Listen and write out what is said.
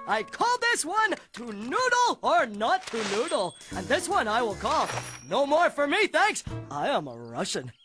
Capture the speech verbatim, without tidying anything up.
I call this one To Noodle or Not to Noodle. And this one I will call No More for Me, thanks. I am a Russian.